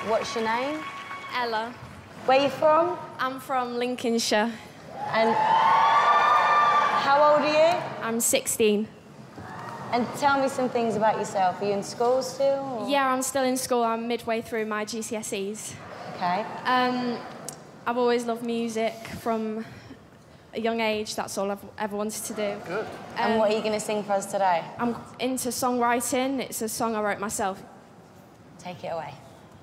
What's your name? Ella. Where are you from? I'm from Lincolnshire. And how old are you? I'm 16. And tell me some things about yourself. Are you in school still? Or? Yeah, I'm still in school. I'm midway through my GCSEs. Okay. I've always loved music from a young age. That's all I've ever wanted to do. Good. And what are you going to sing for us today? I'm into songwriting. It's a song I wrote myself. Take it away.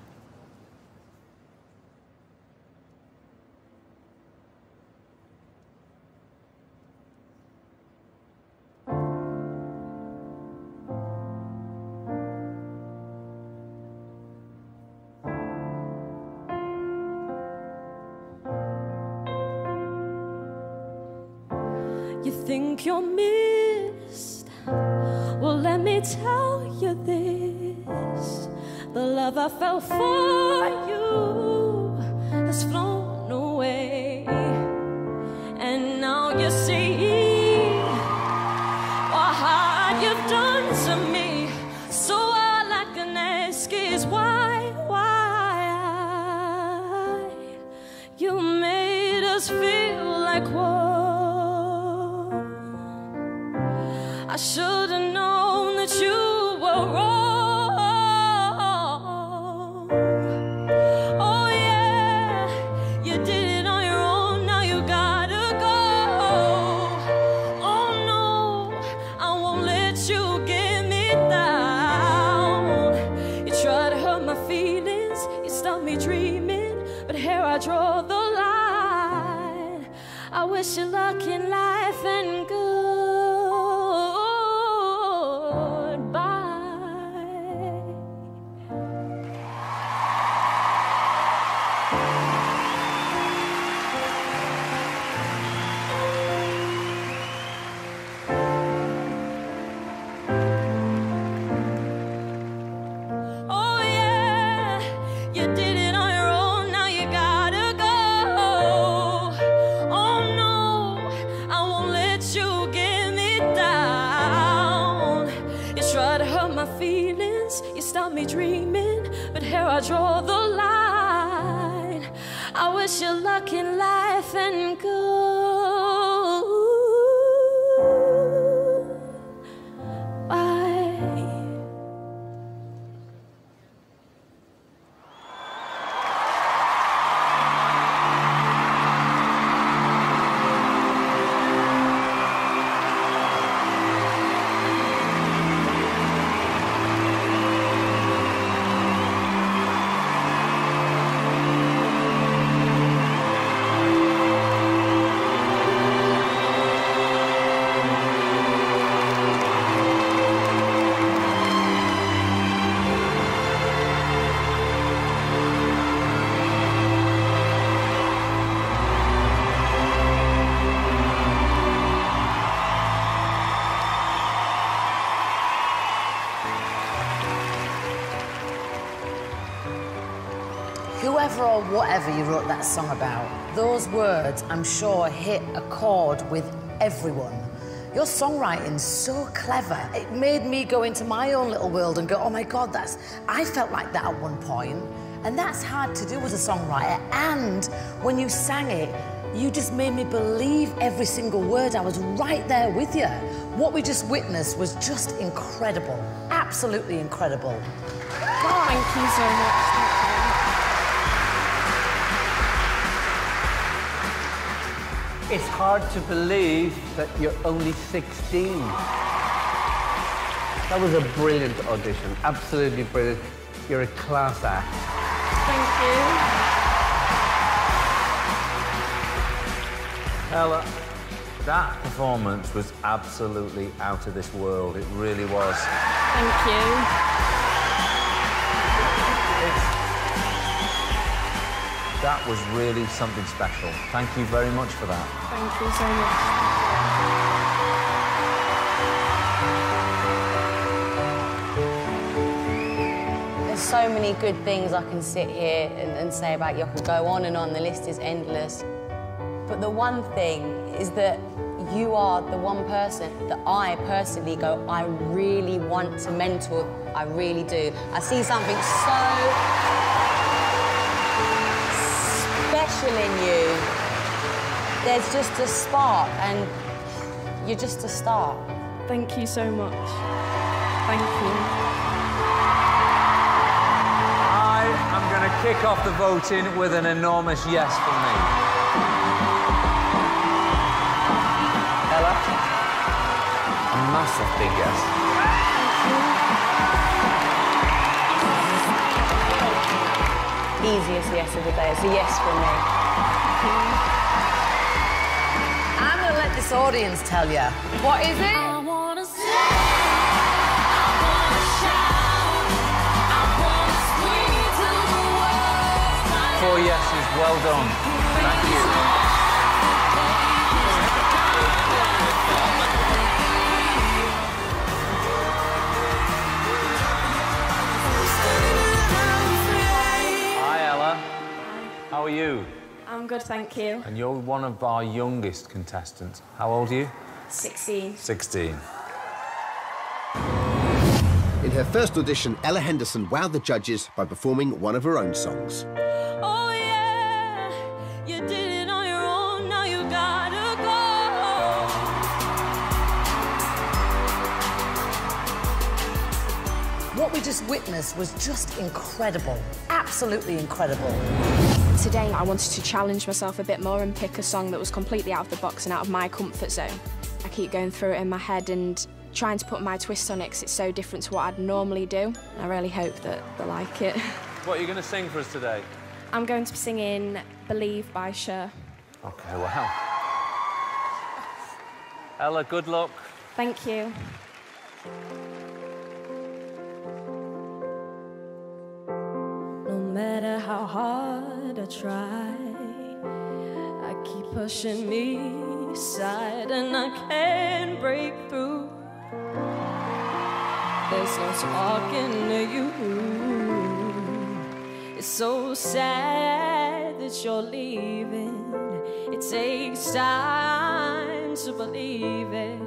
You think you're missed? Well, let me tell you this. The love I felt for you has flown away. And now you see what hard you've done to me. So all I can ask is why you made us feel like what? I should have known that you were wrong. Oh yeah, you did it on your own, now you gotta go. Oh no, I won't let you get me down. You try to hurt my feelings, you stop me dreaming, but here I draw the line. I wish you luck in life and good. You stop me dreaming, but here I draw the line. I wish you luck in life and goodbye. Whoever or whatever you wrote that song about, those words, I'm sure, hit a chord with everyone. Your songwriting's so clever. It made me go into my own little world and go, oh my God, I felt like that at one point. And that's hard to do as a songwriter. And when you sang it, you just made me believe every single word. I was right there with you. What we just witnessed was just incredible. Absolutely incredible. Oh, thank you so much. It's hard to believe that you're only 16. That was a brilliant audition, absolutely brilliant. You're a class act. Thank you. Ella, that performance was absolutely out of this world. It really was. Thank you. That was really something special. Thank you very much for that. Thank you so much. There's so many good things I can sit here and say about you. I could go on and on, the list is endless. But the one thing is that you are the one person that I personally go, I really want to mentor. I really do. I see something so special in you. There's just a spark, and you're just a star. Thank you so much. Thank you. I am going to kick off the voting with an enormous yes from me. Ella? A massive big yes. Easiest yes of the day. It's a yes from me. I'm going to let this audience tell you. What is it? I wanna sing, I wanna shout, I wanna scream to the world. 4 yeses, well done. Thank you. How are you? I'm good, thank you. And you're one of our youngest contestants. How old are you? 16. 16. In her first audition, Ella Henderson wowed the judges by performing one of her own songs. Oh yeah, you did it on your own, now you gotta go. What we just witnessed was just incredible. Absolutely incredible. Today, I wanted to challenge myself a bit more and pick a song that was completely out of the box and out of my comfort zone. I keep going through it in my head and trying to put my twist on it because it's so different to what I'd normally do. I really hope that they like it. What are you going to sing for us today? I'm going to be singing Believe by Cher. OK, well. Ella, good luck. Thank you. No matter how hard I try, I keep pushing me aside and I can't break through. There's no talking to you. It's so sad that you're leaving. It takes time to believe it.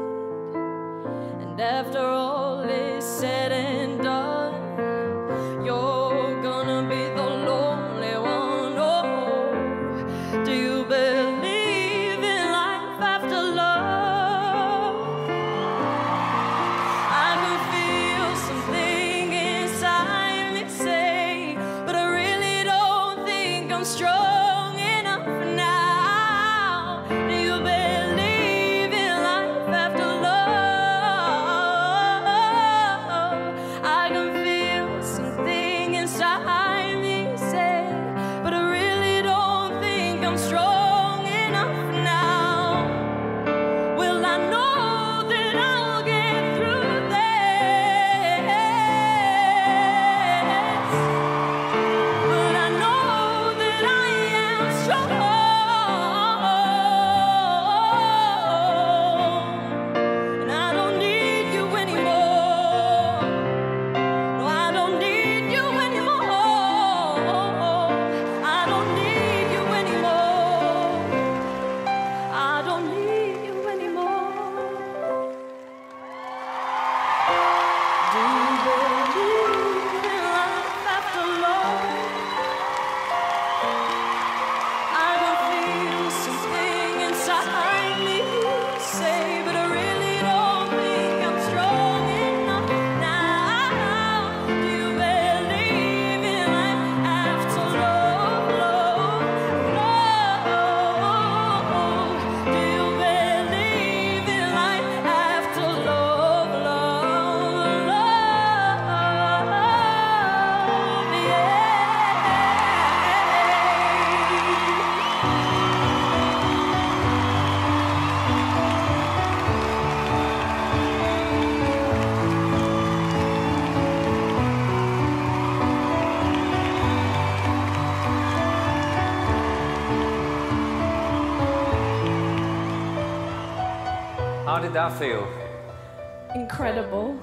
And after all is said and done, you're gonna be the lonely one. Oh, do you believe in life after love? I can feel something inside me say, but I really don't think I'm strong enough now. Do you believe in life after love? I can feel something inside me say, but I really don't think I'm strong enough now. Will I know that I'll get through this? Will I know that I am strong? And I don't need you anymore. No, I don't need you anymore. I don't need you anymore. I don't need you anymore. Do you believe in life after love? I can feel something inside me say, but I really don't think I'm strong enough now. Do you believe in life after love, love, love? Do you believe in life after love, love, love? Yeah. How did that feel? Incredible.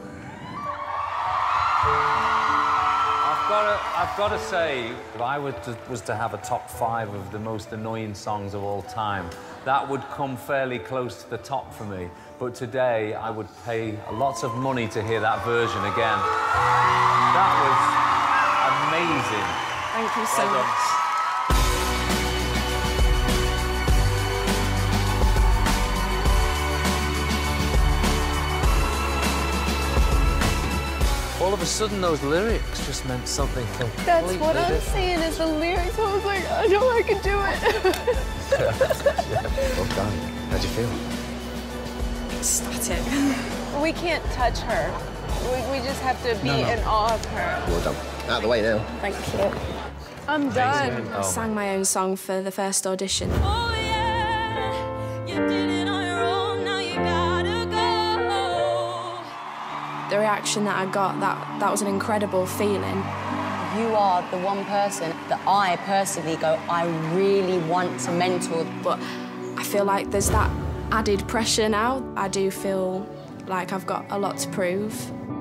I've got to say, if I was to have a top 5 of the most annoying songs of all time, that would come fairly close to the top for me. But today, I would pay lots of money to hear that version again. That was amazing. Thank you so Well done. much. all of a sudden those lyrics just meant something completely That's what I'm different. saying is the lyrics. I was like, I know I can do it. Well done. How'd you feel? Ecstatic. We can't touch her. We just have to be in awe of her. Well done. Out of the way now. Thank you. I'm done. I sang my own song for the first audition. Oh yeah, you did it on your own, now you gotta go. The reaction that I got, that was an incredible feeling. You are the one person that I personally go, I really want to mentor. But I feel like there's that added pressure now. I do feel like I've got a lot to prove.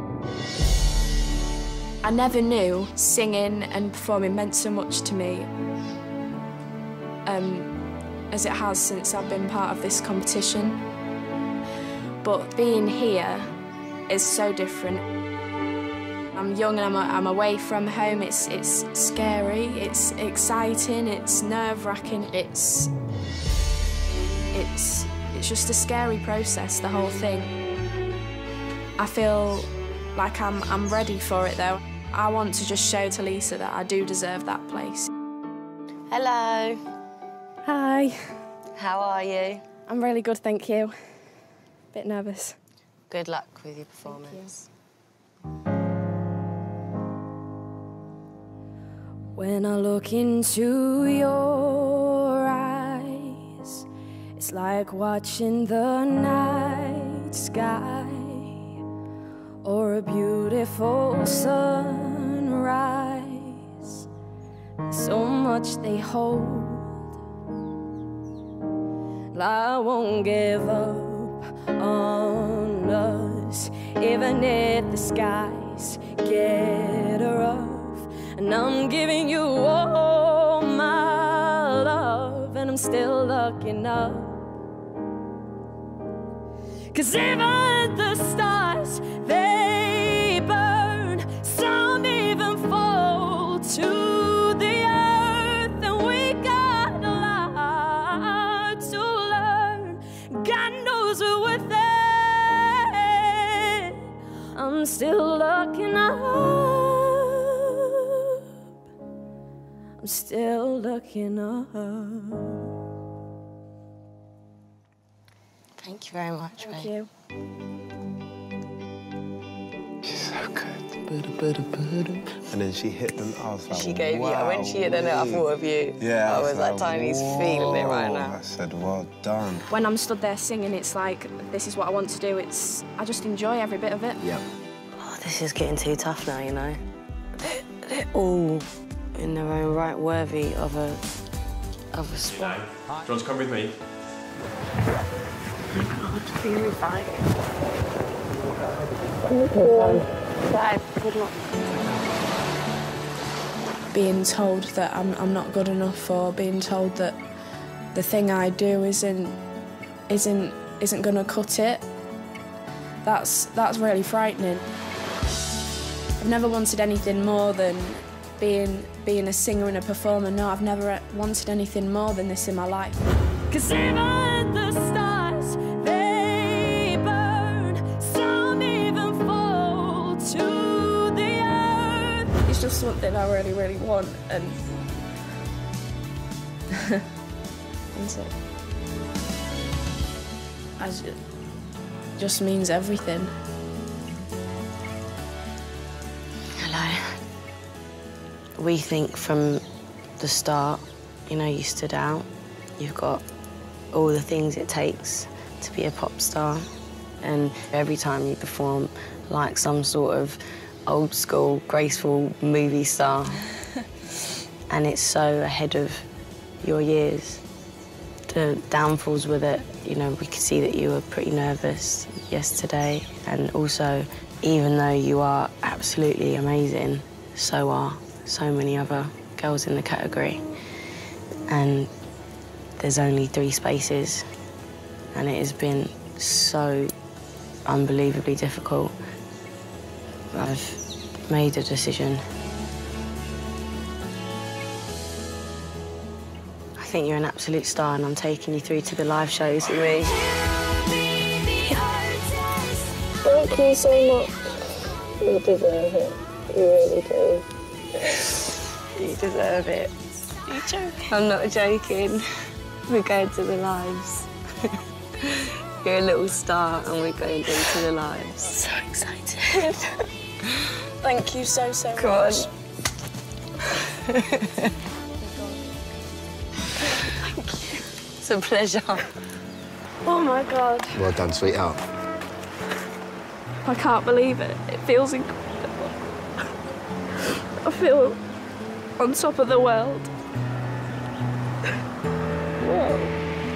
I never knew singing and performing meant so much to me as it has since I've been part of this competition. But being here is so different. I'm young and I'm away from home. It's scary, it's exciting, it's nerve-wracking, it's just a scary process, the whole thing. I feel like I'm ready for it though. I want to just show to Lisa that I do deserve that place. Hello. Hi. How are you? I'm really good, thank you. Bit nervous. Good luck with your performance. When I look into your eyes, it's like watching the night sky or a beautiful sunrise. So much they hold. I won't give up on us, even if the skies get rough. And I'm giving you all my love, and I'm still looking up. 'C's even the stars, they burn, some even fall to the earth, and we got a lot to learn. God knows we're worth it. I'm still looking up. I'm still looking up. Thank you very much, Thank mate. you. She's so good. And then she hit them. I was like, She gave wow, you, when she hit the note, I thought of you. Yeah. I was like, Tiny's feeling it right whoa. now. I said, well done. When I'm stood there singing, it's like, this is what I want to do. I just enjoy every bit of it. Yeah. Oh, this is getting too tough now, you know. They're all in their own right worthy of a spot. Do you want to come with me? Being told that I'm not good enough, or being told that the thing I do isn't gonna cut it. That's really frightening. I've never wanted anything more than being a singer and a performer. No, I've never wanted anything more than this in my life. 'Cause even the stars, they burn, some even fall to the earth. It's just something I really, really want, and that's it. It just means everything. Hello. We think from the start, you know, you stood out. You've got all the things it takes to be a pop star. And every time you perform like some sort of old school, graceful movie star. And it's so ahead of your years. The downfalls with it, you know, we could see that you were pretty nervous yesterday. And also, even though you are absolutely amazing, so are so many other girls in the category. And there's only 3 spaces, and it has been so unbelievably difficult. I've made a decision. I think you're an absolute star, and I'm taking you through to the live shows with me. Thank you so much. You deserve it. You really do. You deserve it. Are you joking? I'm not joking. We're going to the lives. You're a little star and we're going into the lives. So excited. Thank you so much. Come on. Thank you. It's a pleasure. Oh my God. Well done, sweetheart. I can't believe it. It feels incredible. I feel on top of the world. Whoa.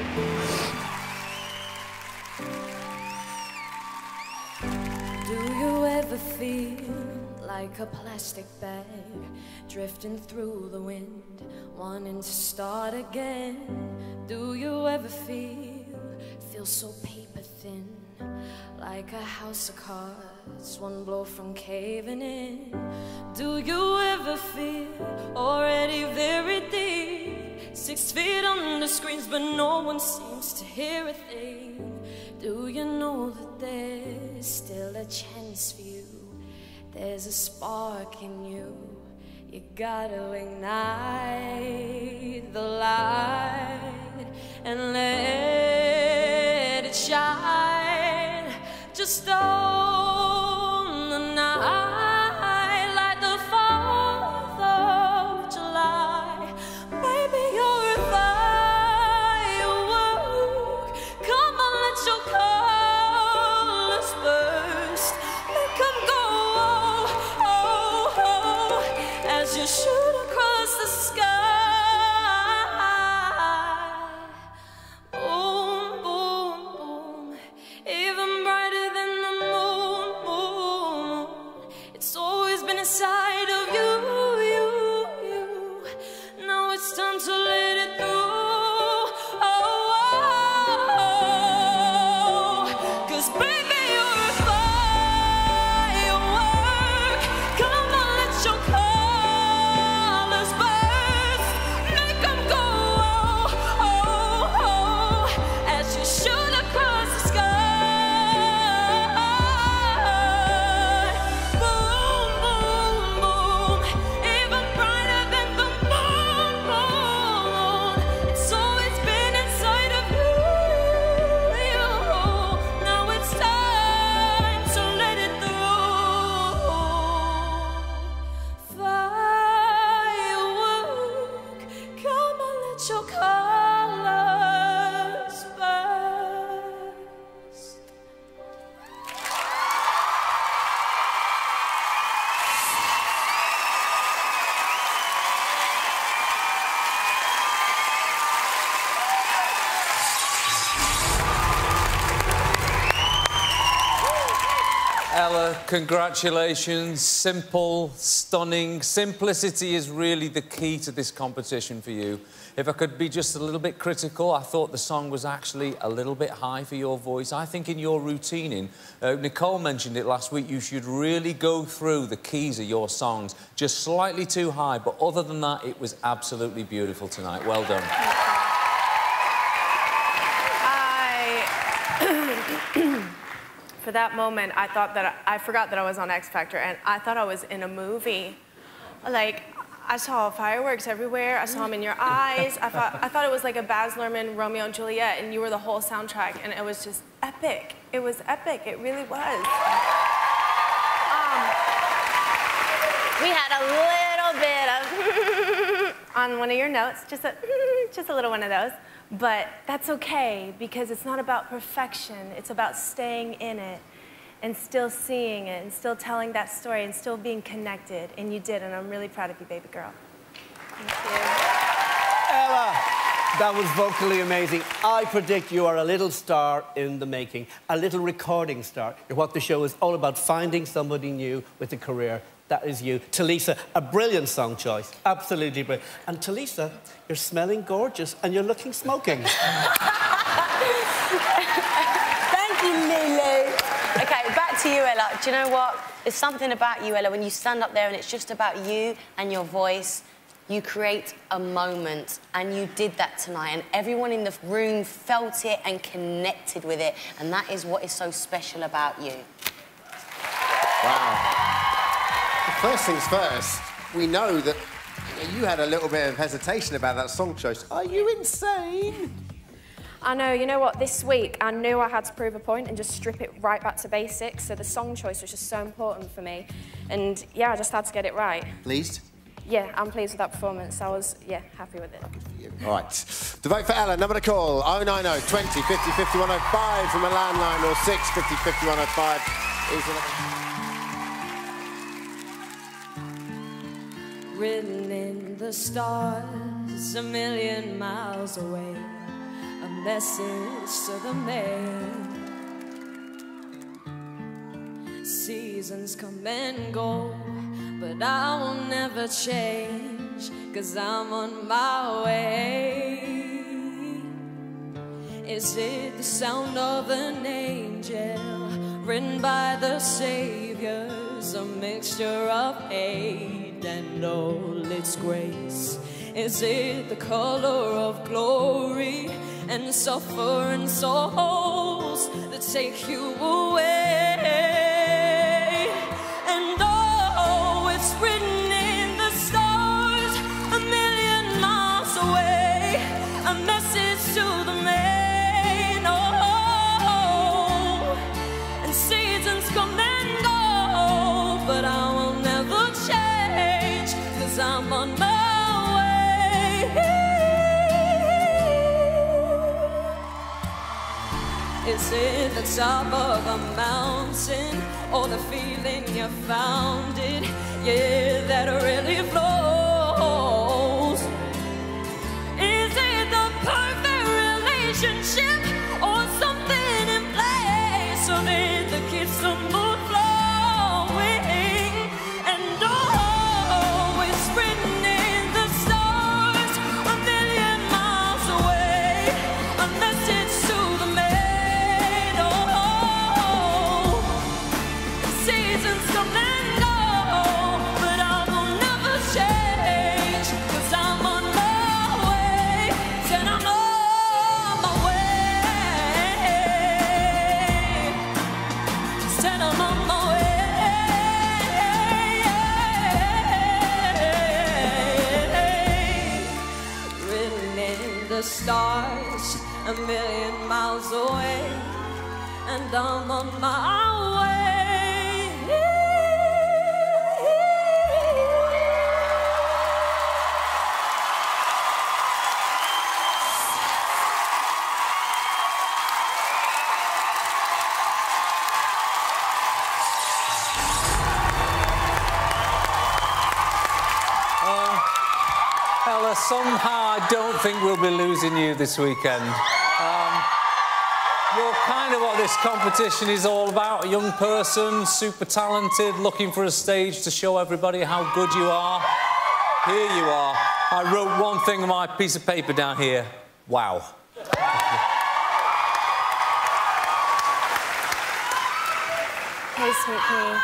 Do you ever feel like a plastic bag drifting through the wind, wanting to start again? Do you ever feel so paper thin, like a house of cards, one blow from caving in? Do you ever feel already very deep, 6 feet under screens, but no one seems to hear a thing? Do you know that there's still a chance for you? There's a spark in you. You gotta ignite the light and let it shine. Just on the night like the 4th of July. Baby, you're a firework. Come on, let your colors burst. Make 'em go, oh, oh, oh, as you shoot across the sky. Boom, boom, boom, even brighter than the moon, moon. It's always been inside of you, you, you. Now it's time to let it through. Oh, oh, oh. 'Cause baby, you're a firework. Come on, let your colors burst. Make 'em go, oh, oh, oh, as you shoot across the sky. Boom, boom, boom, even brighter than the moon, moon. It's always been inside of you, you. Now it's time to let it through. Firework, come on, let your colors burst. Ella, congratulations. Simple, stunning. Simplicity is really the key to this competition for you. If I could be just a little bit critical, I thought the song was actually a little bit high for your voice. I think in your routining, Nicole mentioned it last week, you should really go through the keys of your songs, just slightly too high, but other than that, it was absolutely beautiful tonight. Well done. For that moment, I thought that I forgot that I was on X Factor, and I thought I was in a movie. Like, I saw fireworks everywhere. I saw them in your eyes. I thought it was like a Baz Luhrmann Romeo and Juliet, and you were the whole soundtrack, and it was just epic. It was epic. It really was. We had a little bit of on one of your notes, just a little one of those. But that's okay, because it's not about perfection. It's about staying in it and still seeing it and still telling that story and still being connected. And you did, and I'm really proud of you, baby girl. Thank you. Ella, that was vocally amazing. I predict you are a little star in the making, a little recording star. You're what the show is all about, finding somebody new with a career. That is you. Talisa, a brilliant song choice. Absolutely brilliant. And Talisa, you're smelling gorgeous and you're looking smoking. Thank you, Lulu. OK, back to you, Ella. Do you know what? There's something about you, Ella, when you stand up there and it's just about you and your voice, you create a moment, and you did that tonight, and everyone in the room felt it and connected with it, and that is what is so special about you. Wow. First things first, we know that you had a little bit of hesitation about that song choice. Are you insane? I know, you know what, this week I knew I had to prove a point and just strip it right back to basics, so the song choice was just so important for me. And yeah, I just had to get it right. Pleased? Yeah, I'm pleased with that performance. I was, yeah, happy with it. Good for you. All right. To vote for Ella, number to call, 090 20 50 50 105 from a landline or 6 50 50 105 is Written in the stars, a million miles away, a message to the man. Seasons come and go, but I will never change, 'cause I'm on my way. Is it the sound of an angel written by the Saviors, a mixture of hate and all its grace? Is it the color of glory and suffering souls that take you away? And oh, it's written in the stars, a million miles away, a message to the man. Oh, and seasons come and go, but I will never change, 'cause I'm on my Is it the top of a mountain, or the feeling you found it? Yeah, that really flows. Is it the perfect relationship, or something in place so that the keeps the mood flowing? And oh, it's written in the stars, a million miles away, a message to the man. Seasons come and go, but I will never change, 'cause I'm on my way, said I'm on my way, said I'm on my way. Written in the stars, a million miles away, and I'm on my way. Ella, somehow I don't think we'll be losing you this weekend. You're kind of what this competition is all about. A young person, super talented, looking for a stage to show everybody how good you are. Here you are. I wrote one thing on my piece of paper down here. Wow. Hey, sweet pea.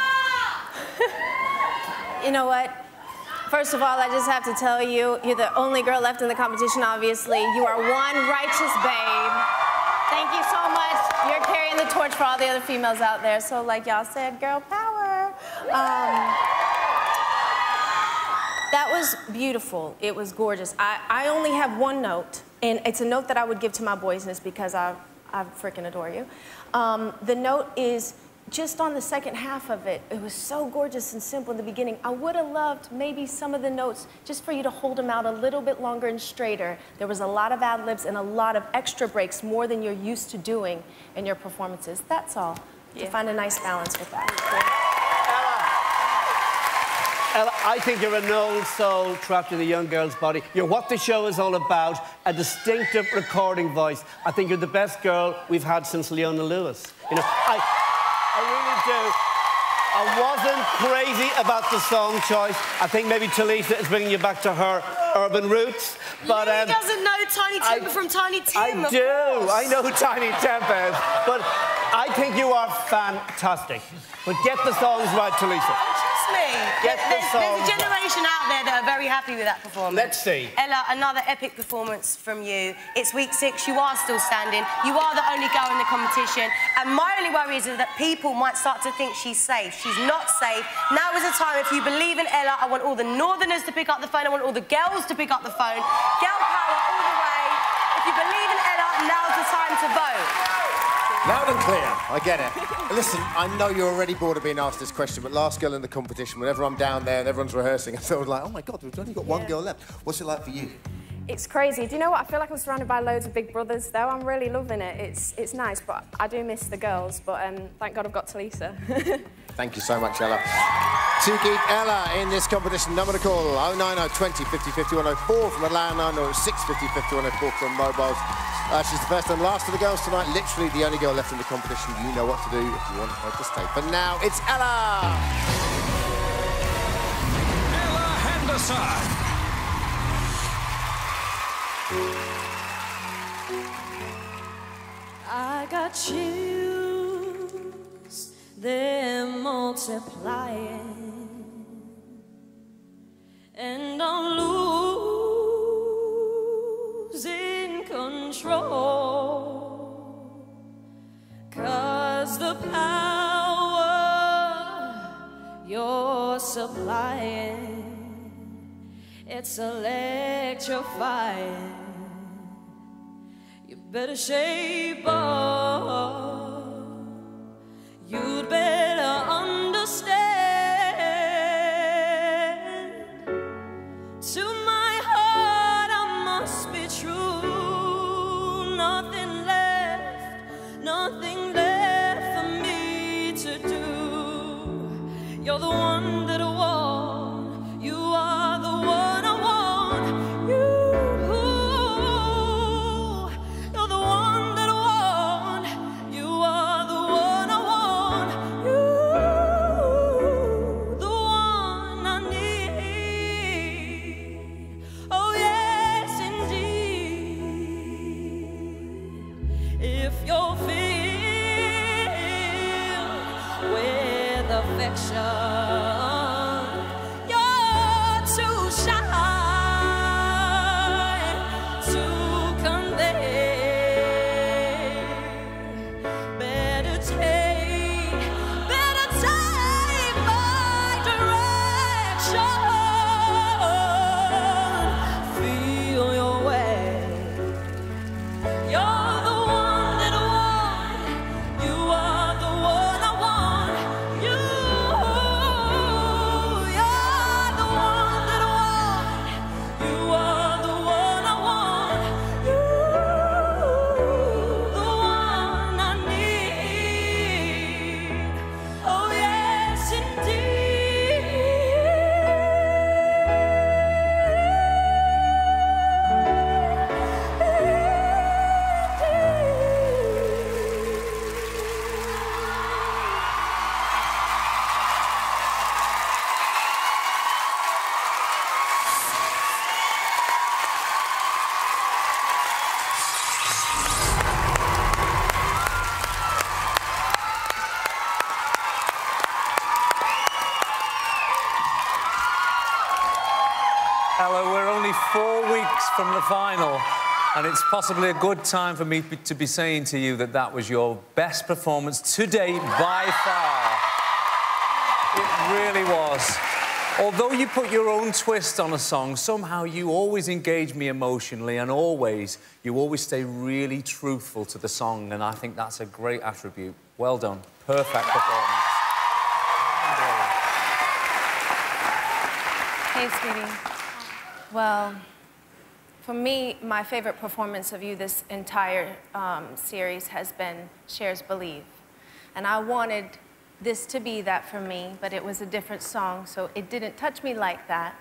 You know what? First of all, I just have to tell you, you're the only girl left in the competition, obviously. You are one righteous babe. Thank you so much. You're carrying the torch for all the other females out there. So like y'all said, girl power. That was beautiful. It was gorgeous. I only have one note, and it's a note that I would give to my boys, and it's because I freaking adore you. The note is just on the second half of it. It was so gorgeous and simple in the beginning. I would have loved maybe some of the notes just for you to hold them out a little bit longer and straighter. There was a lot of ad-libs and a lot of extra breaks, more than you're used to doing in your performances. That's all. Yeah. To find a nice balance with that. Ella, I think you're an old soul trapped in a young girl's body. You're what the show is all about, a distinctive recording voice. I think you're the best girl we've had since Leona Lewis. You know, I really do. I wasn't crazy about the song choice. I think maybe Talisa is bringing you back to her urban roots. But Lee doesn't know Tiny Temper from Tiny Tim. I do. I know who Tiny Temper is. But I think you are fantastic. But get the songs right, Talisa. Trust me. Get the songs There's a generation generation out there that are very happy with that performance. Let's see. Ella, another epic performance from you. It's week 6, you are still standing. You are the only girl in the competition. And my only worry is that people might start to think she's safe. She's not safe. Now is the time. If you believe in Ella, I want all the Northerners to pick up the phone. I want all the girls to pick up the phone. Girl power all the way. If you believe in Ella, now's the time to vote. Loud and clear. I get it. Listen, I know you're already bored of being asked this question, but last girl in the competition, whenever I'm down there and everyone's rehearsing, I feel like, oh my God, we've only got one girl left. What's it like for you? It's crazy. Do you know what? I feel like I'm surrounded by loads of big brothers, though. I'm really loving it. It's nice, but I do miss the girls. But thank God I've got Talisa. Thank you so much, Ella. To keep Ella in this competition, number to call 090 20 50 50 104 from a landline or 650 50 104 from mobiles. She's the first and last of the girls tonight, literally the only girl left in the competition. You know what to do if you want her to stay. For now, it's Ella! Ella Henderson! I got chills, they're multiplying, and I'm losing control, 'cause the power you're supplying, it's electrifying. You better shape up, you'd better understand. To my heart I must be true, nothing left for me to do. You're the one that I want, you are the one I want, you. You're too shy to convey. Better take my direction. Feel your way. You're the one that I want. You are the one I want. You. Ella, we're only 4 weeks from the final, and it's possibly a good time for me to be saying to you that that was your best performance to date by far. It really was. Although you put your own twist on a song, somehow you always engage me emotionally, and you always stay really truthful to the song, and I think that's a great attribute. Well done. Perfect performance. Hey, sweetie. Well, for me, my favorite performance of you this entire series has been Cher's Believe. And I wanted this to be that for me, but it was a different song, so it didn't touch me like that.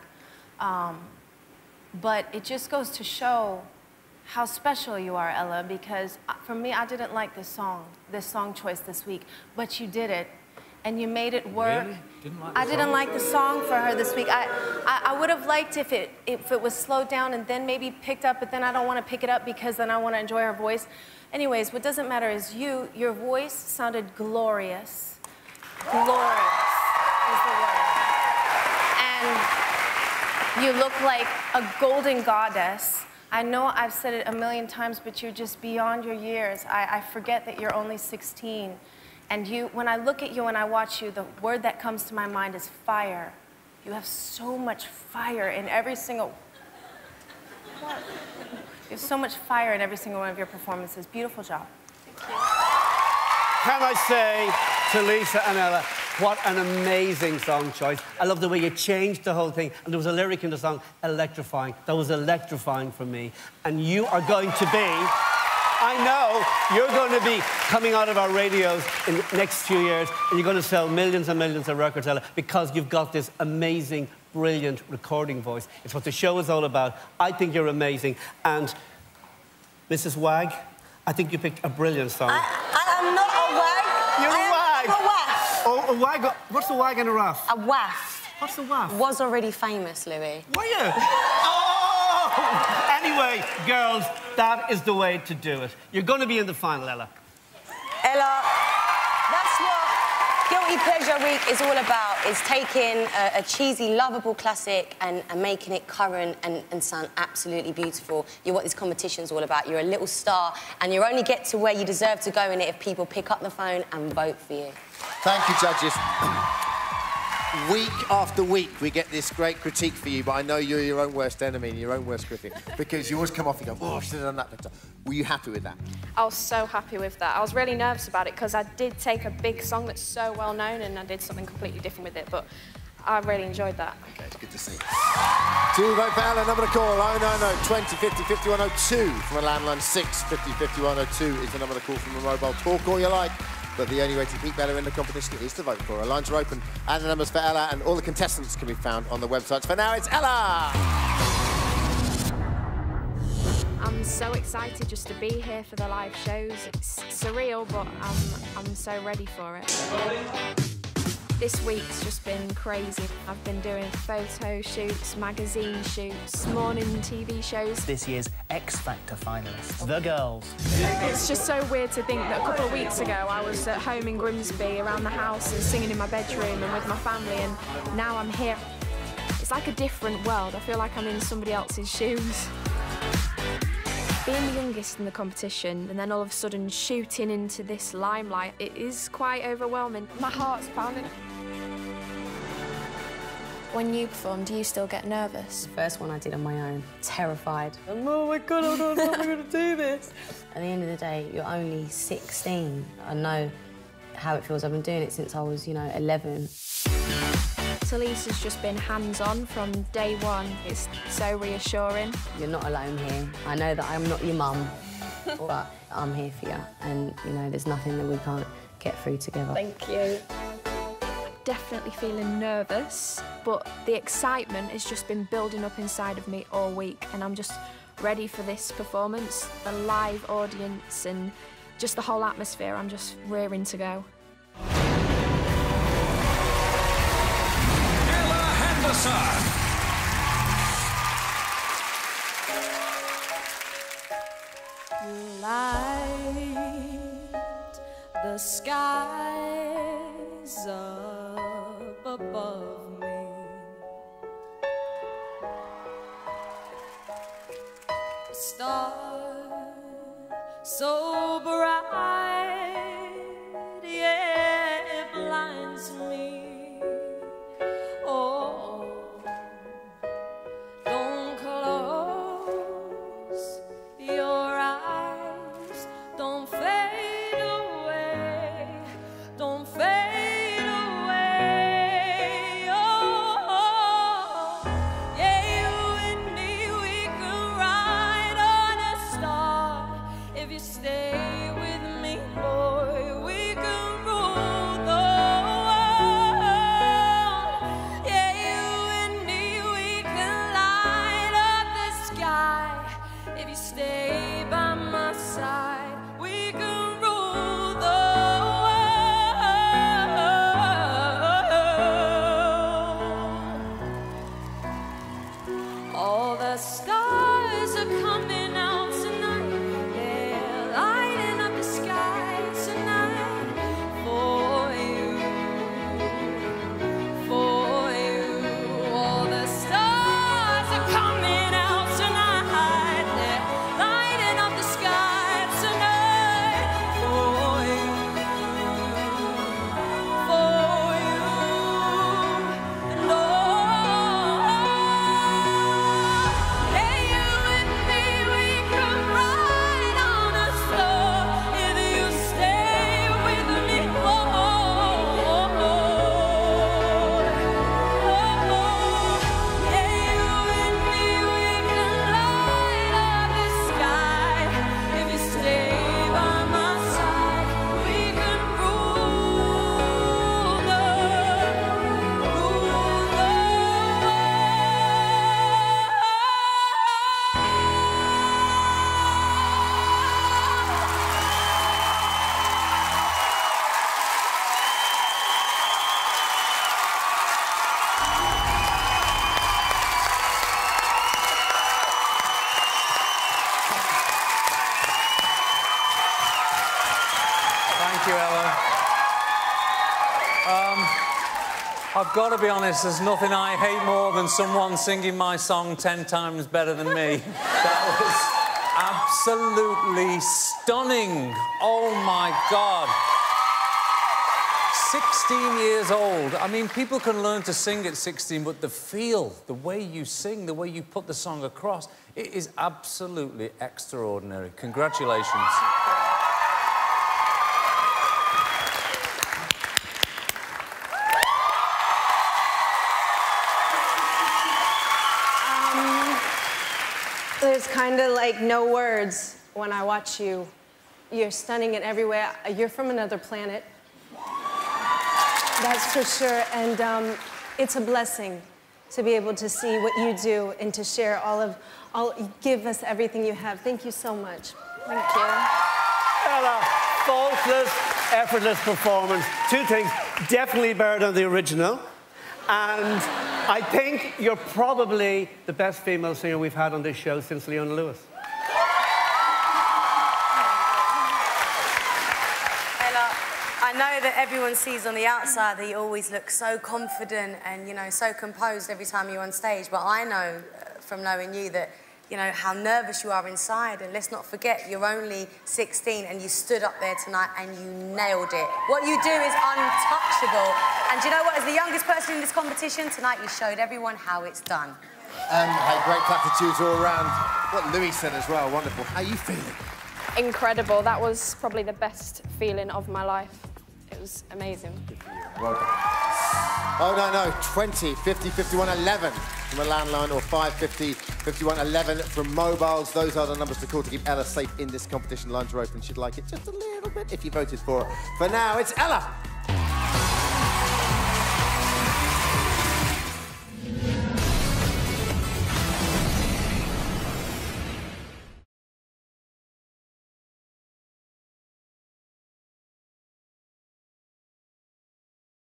But it just goes to show how special you are, Ella, because for me, I didn't like this song choice this week, but you did it. And you made it work. Really? I didn't like the song for her this week. I would have liked if it was slowed down and then maybe picked up, but then I don't want to pick it up because then I want to enjoy her voice. Anyways, what doesn't matter is your voice sounded glorious. Glorious is the word. And You look like a golden goddess. I know I've said it a million times, but you're just beyond your years. I forget that you're only 16. And when I look at you and I watch you, the word that comes to my mind is fire. You have so much fire in every single... What? You have so much fire in every single one of your performances. Beautiful job. Thank you. Can I say to Lisa and Ella, what an amazing song choice. I love the way you changed the whole thing. And there was a lyric in the song, electrifying. That was electrifying for me. And you are going to be, I know, you're going to be coming out of our radios in the next few years, and you're going to sell millions and millions of records, Ella, because you've got this amazing, brilliant recording voice. It's what the show is all about. I think you're amazing. And Mrs. Wag, I think you picked a brilliant song. I'm not a wag. You're a wag. I'm a waff. Oh, a wag. What's a wag and a raff? A waff. What's a waff? Was already famous, Louis. Were you? Oh! Anyway, girls, that is the way to do it. You're going to be in the final, Ella. Ella, That's what Guilty Pleasure Week is all about, is taking a cheesy, lovable classic and making it current and sound absolutely beautiful. You're what this competition's all about. You're a little star, and you only get to where you deserve to go in it if people pick up the phone and vote for you. Thank you, judges. Week after week, we get this great critique for you, but I know you're your own worst enemy and your own worst critic, because you always come off and go, oh, I should have done that better. Were you happy with that? I was so happy with that. I was really nervous about it because I did take a big song that's so well known and I did something completely different with it, but I really enjoyed that. OK, it's good to see. To vote for Ella, number to call 090 20 50 5102 from a landline. 6 50 5102 is the number to call from a mobile. Talk all you like, but the only way to keep Ella in the competition is to vote for her. Lines are open, and the numbers for Ella and all the contestants can be found on the websites. For now, it's Ella! I'm so excited just to be here for the live shows. It's surreal, but I'm so ready for it. This week's just been crazy. I've been doing photo shoots, magazine shoots, morning TV shows. This year's X Factor finalists, the girls. It's just so weird to think that a couple of weeks ago I was at home in Grimsby around the house and singing in my bedroom and with my family, and now I'm here. It's like a different world. I feel like I'm in somebody else's shoes. Being the youngest in the competition and then all of a sudden shooting into this limelight, it is quite overwhelming. My heart's pounding. When you perform, do you still get nervous? The first one I did on my own, terrified. Oh my God, I don't know how I'm going to do this. At the end of the day, you're only 16. I know how it feels. I've been doing it since I was, 11. Talisa's just been hands-on from day one. It's so reassuring. You're not alone here. I know that I'm not your mum, but I'm here for you. And, there's nothing that we can't get through together. Thank you. Definitely feeling nervous, but the excitement has just been building up inside of me all week, and I'm just ready for this performance, the live audience and just the whole atmosphere. I'm just rearing to go. Light the skies up above me. A star so bright, yeah, it blinds me. Oh, don't close your eyes, don't fade away, don't fade away. Oh, yeah, you and me, we could ride on a star. If you stay with me, boy, we can rule the world. Yeah, you and me, we can light up the sky. If you stay by my side, we can rule the world. All the stars are coming out tonight. They're lighting up the sky tonight for you, for you. All the stars I've got to be honest, there's nothing I hate more than someone singing my song 10 times better than me. That was absolutely stunning. Oh, my God. 16 years old. I mean, people can learn to sing at 16, but the feel, the way you sing, the way you put the song across, it is absolutely extraordinary. Congratulations. There's kind of like no words when I watch you. You're stunning in every way. You're from another planet. That's for sure. And it's a blessing to be able to see what you do and to share give us everything you have. Thank you so much. Thank you. Ella, faultless, effortless performance. Two things, definitely better than the original. And I think you're probably the best female singer we've had on this show since Leona Lewis. Ella, I know that everyone sees on the outside that you always look so confident and, you know, so composed every time you're on stage, but I know from knowing you that, you know, how nervous you are inside. And let's not forget, you're only 16 and you stood up there tonight and you nailed it. What you do is untouchable. And do you know what? As the youngest person in this competition, tonight you showed everyone how it's done. Hey, great platitudes all around. What Louis said as well, wonderful. How are you feeling? Incredible. That was probably the best feeling of my life. It was amazing. Well done. Oh, no, 20, 50, 51, 11 from a landline, or 5, 50, 51, 11 from mobiles. Those are the numbers to call to keep Ella safe in this competition. Lines are open. She'd like it just a little bit if you voted for her. For now, it's Ella.